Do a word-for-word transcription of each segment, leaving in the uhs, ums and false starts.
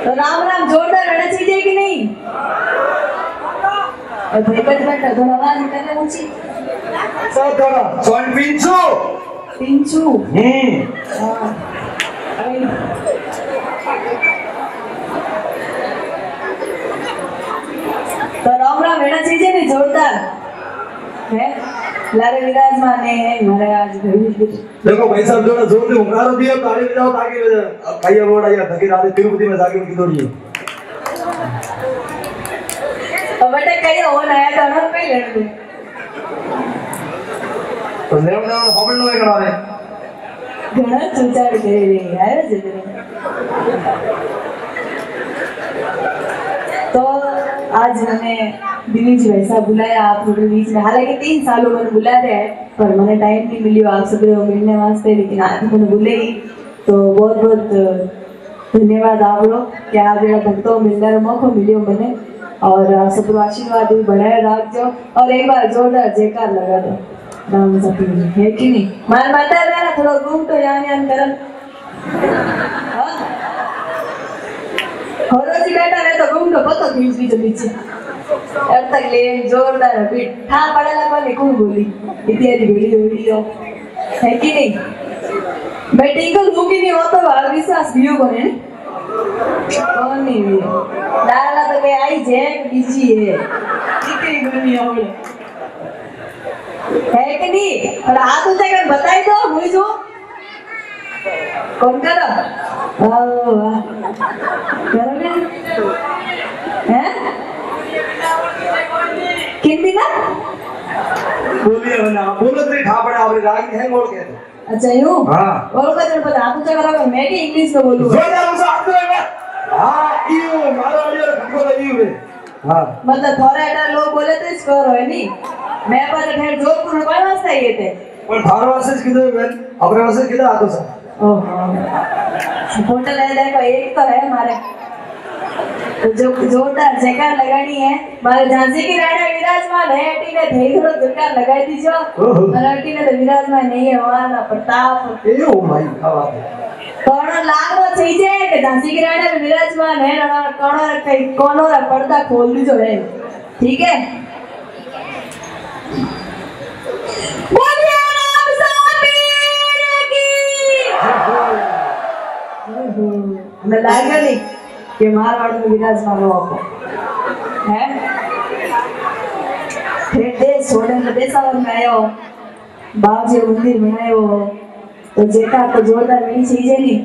तो राम राम जोरदार रहना चाहिए कि नहीं? और भाई बच बैठा थोड़ा आवाज निकालने ऊंची। सर थोड़ा सोन पिंचू पिंचू हम्म हाँ तो राम राम रहना चाहिए नहीं जोरदार है लारे विराजमान है हमारे आज देखो भाई साहब जो जोर से हुंकारो दियो ताली बजाओ ताकि कहिए बोड़ा या धकी रात तिरुपति में जाके उनकी दौड़ी अब बेटा कहिए हो नया तो ना पे ले ले तो ले ना होबल नो करा रे घणा चुचाड़ करे रे आयो जदरे तो आज हमें दिनेश भाई साहब बुलाया आप लोगों के बीच में हालांकि तीन सालों में बुला रहे हैं पर मैंने टाइम नहीं मिली आप सब लोग मिलने वास्ते लेकिन आज मैंने बुले ही तो बहुत बहुत धन्यवाद आप लोग कि आप मेरा भक्तों मिलने का मौका मिलियो मैंने और आप सब आशीर्वाद भी बढ़ाए रखो और एक बार जोरदार जयकार लगा दो राम सती है कि नहीं मार माता है ना थोड़ा घूम तो यान यान करन और जी बेटा ने तो घूम तो पतो खींच ली पीछे अब तक ले जोरदार बीट था पड़ेला को नहीं कौन बोली इत्यादि वीडियो वीडियो है कि नहीं बेटी को लूंगी नहीं हो तो बाल विश्वास वीडियो को नहीं कौन नहीं वीडियो डाला तो के आई जैक बीजी है कितनी गुनी है है कि नहीं और हाथ ऊंचा कर बताई दो मुझे जो कौन करो वाह वाह करोगे हैं किन बिना बोलिए ना बोलो तो ठा पड़े और राग है मोड़ के अच्छा यूं हां और का जन पता हाथ ऊंचा करोगे मैं भी इंग्लिश में बोलूं जोरदार से हाथ दो हां यू मारो वाली खटको लगी हुई हां मतलब थोड़ा एटा लोग बोले तो इसको है नहीं मैं पर फिर जोधपुर में कौन वास्ते ये थे और थार वासे किधर मैं अपने वासे किधर आतो सर ओह होटल है देखो एक तो है हमारे तो जो जोरदार जयकार लगानी है मारे झांसी की रानी विराजमान है अटी ने धई थोड़ा जयकार लगाई दीजो और अटी ने तो विराजमान नहीं है वहां ना प्रताप ए ओ भाई क्या बात है कौन लागो चाहिए कि झांसी की रानी में विराजमान है ना कौन रखे कौन और पर्दा खोल दीजो है ठीक है बोलिए राम सामीर की हमें लागेगा नहीं कि मारवाड़ में विराजमान हो आपको है फिर देश छोड़ने में देशावर में आयो बाप जी मंदिर बनायो तो जेका तो जोरदार मिली चाहिए नहीं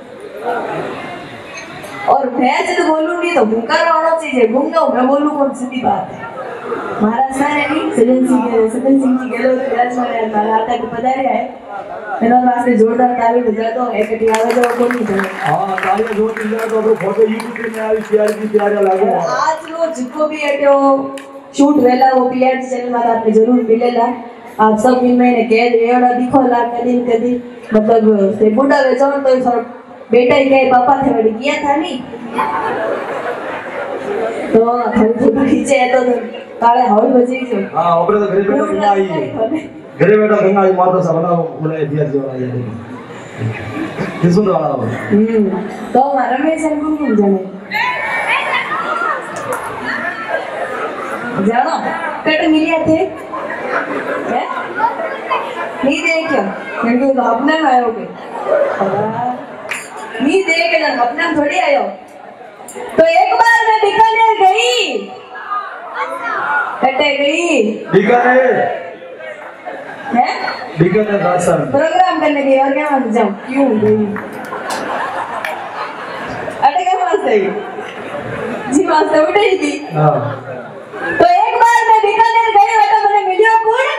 और मैं जब बोलूंगी तो भूखा रहना चाहिए घूमगा मैं बोलूं कौन सीधी बात है महाराज सर है नहीं सजन सिंह के सजन सिंह की गेलो विराजमान है मारा आता के पधारे है मेरा वास्ते जोरदार ताली बजा दो एक टी आवे जो कोई नहीं करे हां ताली जोर बजा दो तो फोटो यूट्यूब पे आई प्यार की प्यार लागो आज रो जिको भी हटो शूट वेला वो पीआर चैनल में आपने जरूर मिलेला आप सब इन में कह रेड़ा दिखो ला कदी कदी मतलब से बुढ़ा वे जो तो सर बेटा ही कहे पापा थे बड़ी किया था नहीं तो थोड़ी फोटो खींचे तो काले हॉल बजे जो हां ऊपर तो घरे बैठा गंगा आई है घरे बैठा गंगा आई माता सबना बोले दिया जो आई है किस सुन रहा है हम्म तो रमेश अंकुल को जाने जानो कट मिलिया थे हैं नहीं देखो क्योंकि तो अपने में आयो के नहीं देख ना अपना थोड़ी आयो तो एक बार मैं बीकानेर गई कटे गई बीकानेर हैं बीकानेर राजस्थान प्रोग्राम करने गई और क्या मत जाऊं क्यों गई अटे क्या वास्ते जी वास्ते उठे ही थी हां तो एक बार मैं बीकानेर गई बेटा मैंने वीडियो कॉल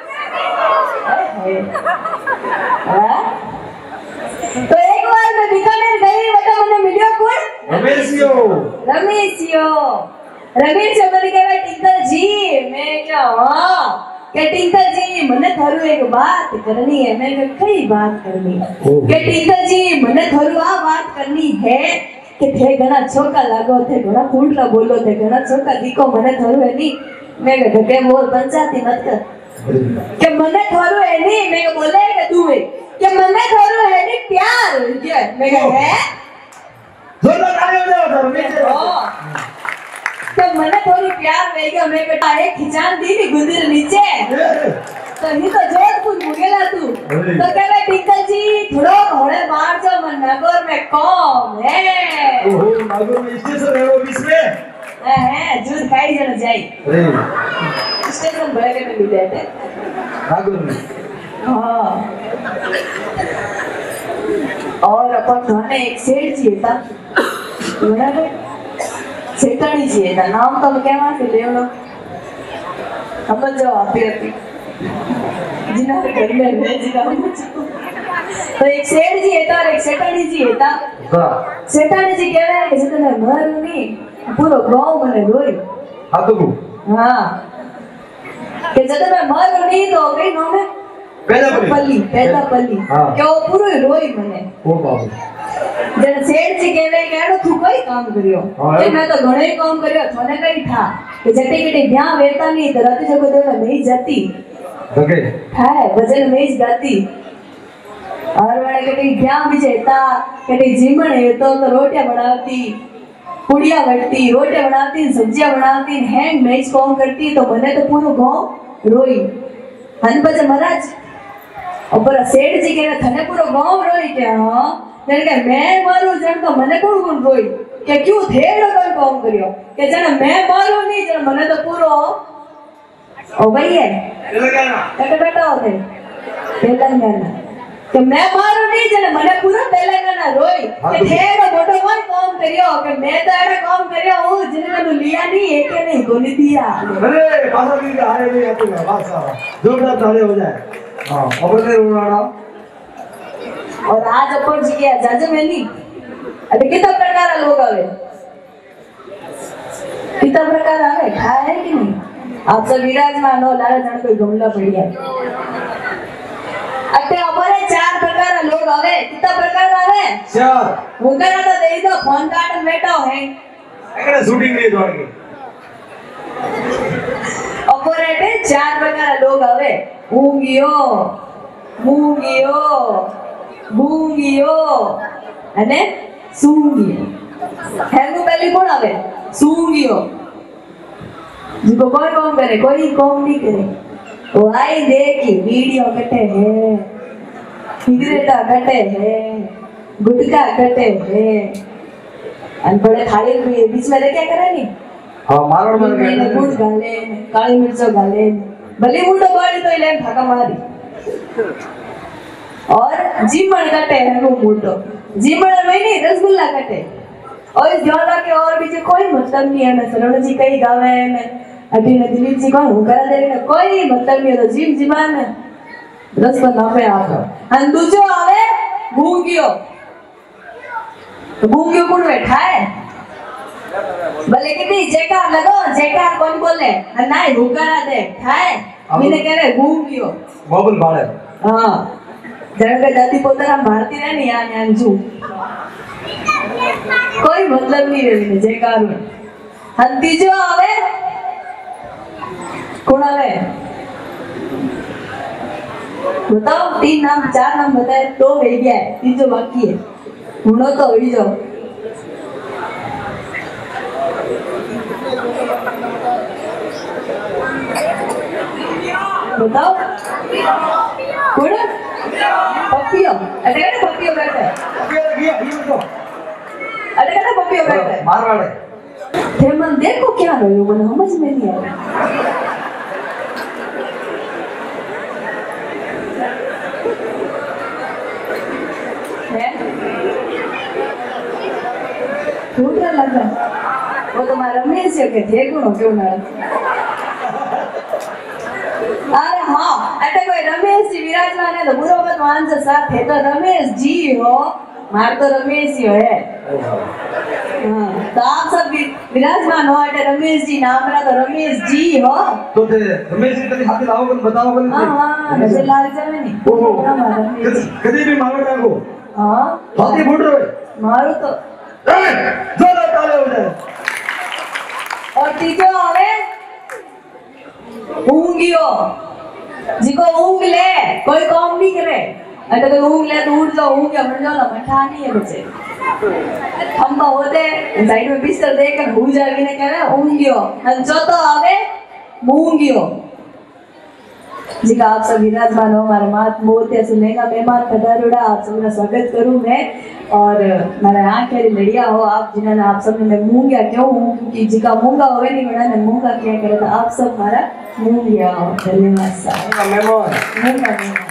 हां तो एक बार मैं बीकानेर गई बेटा मैंने वीडियो कॉल रमेशियो रमेशियो रमेशियो मैंने कहा टिंकल जी मैं क्या हां के टिंकल जी मने थारू एक बात करनी है मैंने कई बात करनी है के टिंकल जी मने थारू आ बात करनी है कि थे घना छोका लागो थे घना फूटला बोलो थे घना छोका दिको मने थारू है नी मैं कह के बोल पंचायती मत कर के मने थारू है नी मैं बोले के तू है के मने थारू है नी प्यार ये मैं कह है जोरदार ताली बजाओ नीचे तो मने थोड़ी प्यार नहीं गया मैं बेटा एक खिचान दी नी गुंदीर नीचे तो ही तो जोधपुर मुगेला तू तो कहवे टिकल जी थोड़ो घोड़े मार जो मन नागौर में कौन है ओहो नागौर में स्टेशन है वो बीच में है दूध खाई जन जाई अरे स्टेशन बड़े के में मिले थे नागौर में हाँ और अपन थाने एक सेठ जी था बराबर सेठानी जी था नाम तो क्या वहाँ से ले लो हम जो आती रहती जिन्हें घर में रहे जिन्हें तो एक सेठ जी था और एक सेठानी जी था सेठानी जी कह रहे हैं कि जितने मर नहीं पूरा गांव मने रोई हाँ तो हाँ कि जितने मर नहीं तो कहीं नाम है पैदा पल्ली पैदा पल्ली कि वो पूरा रोई मने ओ बाबू जन सेठ जी कहवे के आडो तू कोई काम करियो के मैं तो घणे काम करियो थने कई था कि जटे केटे ब्याह वेता नहीं तो रात जगो देवा नहीं जाती ओके है भजन में ही जाती और वाले केटे ब्याह भी जेता केटे जीमण है तो तो रोटियां बनाती पुड़िया बनती रोटियां बनाती सब्जियां बनाती हैंड मैच काम करती तो मने तो पूरो गांव रोई हन बजे महाराज और सेठ जी के थने पूरो गांव रोई के हां जण के मैं मारू जण तो मने कोण कोण रोई के क्यों थेड़ो कोई काम करियो के जण मैं मारू नहीं जण मने तो पूरो ओ भाई है तेलंगाना कटे बेटा होते तेलंगाना के मैं मारू नहीं जण मने पूरो तेलंगाना रोई के थेड़ो मोटो कोई काम करियो के मैं तो एड़ा काम करियो हूं जिने नु लिया नहीं एके नहीं गोली दिया अरे पासा भी आए नहीं आते बात सारा जोरदार ताले हो जाए हां अपन ने रोना और आज अपन जी के जज में नहीं अरे कितना प्रकार लोग आवे कितना प्रकार आवे खाए है कि नहीं आप सब विराजमान हो लारा जन कोई गमला पड़ी है अटे हमारे चार प्रकार लोग आवे कितना प्रकार आवे चार मुकरा तो दे दो फोन कार्ड में बैठा है एकड़े शूटिंग नहीं जोड़ के ऑपरेटे चार प्रकार लोग आवे ऊंगियो मूंगियो भूंगियो अने सूंगियो हेगु पहले कौन आवे सूंगियो जिको कोई काम करे कोई काम नहीं करे वो आई देखी वीडियो कटे है सिगरेटा कटे है गुटखा कटे है अनपढ़े थाली बीच में क्या करे नहीं हां मारड़ मार के गुड़ गाले काली मिर्च गाले भले मुंडो बाड़ी तो ले फाका मारी और जीमण कटे है वो मुंडो जीमण में नहीं रसगुल्ला कटे और इस जोड़ा के और भी जो कोई मतलब नहीं है ना सरण जी कई गावे ने अभी ने दिलीप जी को हूं करा दे ने कोई मतलब नहीं है तो जीम जीमान है रस पर ना पे आप अन दूसरो आवे भूंगियो तो भूंगियो कौन बैठा है भले कितनी जयकार लगो जयकार कौन बोले नहीं हुकारा दे खाए मैंने कह रहे भूंगियो बबल बाड़े हां जण के दादी पोताना भारती रे नहीं आ न्यान जू कोई मतलब नहीं रे ने जयकार में हन तीजो आवे कौन आवे बताओ तीन नाम चार नाम बताए तो हो गया है तीजो बाकी है हुनो तो होई जाओ बताओ कौन पपियो अरे कहते पपियो बैठा है पपियो लगी है ये तो अरे कहते पपियो बैठा है मारवाड़े थे मन देखो क्या रहे हो मन समझ में नहीं आ रहा है छोटा लगा वो तो मारा रमेश के थे गुणों क्यों ना अरे हाँ अटे कोई रमेश जी विराजमान है तो बुरो मत मान से साथ है तो रमेश जी हो मार तो रमेश ही है हाँ तो आप सब विराजमान हो अटे रमेश जी नाम रहा तो रमेश जी हो तो थे रमेश जी कभी हाथी लाओ कल बताओ कल हाँ हाँ नजर लाग जावे नहीं ओहो रमेश जी कभी भी मारो डाको हाँ हाथी फूट रहे मारो तो जोर ताले हो जाए और तीजो आवे ऊंगियो जिको ऊंग ले कोई काम नहीं करे अगर कोई ऊँग ले तो उठ जाओ, ऊँग या मर जाओ ना, मठा नहीं है बच्चे। खंबा होते साइड में बिस्तर देकर भूल जाएगी ना, कह रहे ऊँगियो जो तो आवे मूंगियो। जी आप सब विराजमान हो हमारे मात मोत्या से महंगा मेहमान पधारोड़ा, आप सबका स्वागत करूं मैं। और मेरा आंखें लड़िया हो आप जिन्होंने, आप सबने मैं मूंगिया क्यों हूँ क्योंकि जिका मूंगा होवे नहीं बड़ा ने मूंगा क्या करे, तो आप सब हमारा मूंगिया हो। धन्यवाद साहब। मेहमान मूंगा